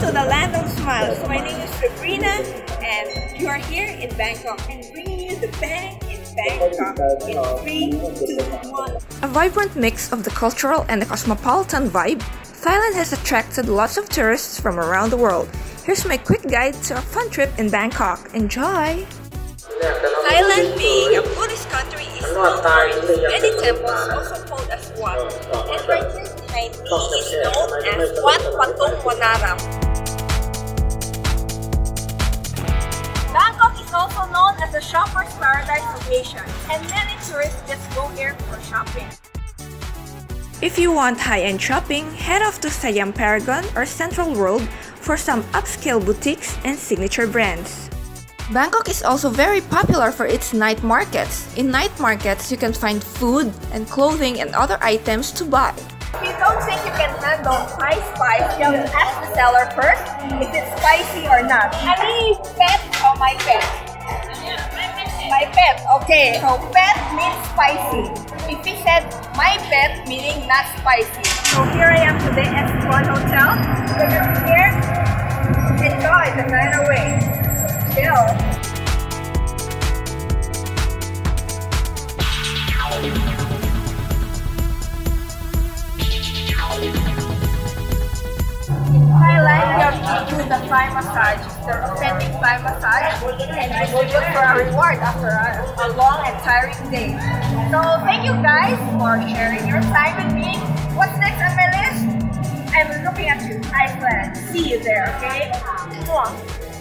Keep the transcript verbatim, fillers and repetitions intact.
to the land of smiles. My name is Sabrina and you are here in Bangkok and bringing you the bang in Bangkok in three, two, one. A vibrant mix of the cultural and the cosmopolitan vibe, Thailand has attracted lots of tourists from around the world. Here's my quick guide to a fun trip in Bangkok. Enjoy! Thailand, being a Buddhist country, is known for its many temples, also called as Wat. And right here behind me is known as Wat Patung Wanaram. Bangkok is also known as the shopper's paradise of Asia, and many tourists just go here for shopping. If you want high-end shopping, head off to Siam Paragon or Central World for some upscale boutiques and signature brands. Bangkok is also very popular for its night markets. In night markets, you can find food and clothing and other items to buy. If you don't think you can handle high spice, you have to ask the seller first if it's spicy or not. Any pet or my pet? My pet, okay. So pet means spicy. If he said my pet, meaning not spicy. So here I am today at Swan Hotel. So you're here, enjoy the night away. Chill. In Thailand, you have to do the Thai massage, the authentic Thai massage, and this is good for a reward after a, a long and tiring day. So thank you guys for sharing your time with me. What's next on my list? I'm looking at you, Iceland. See you there, okay? Come on.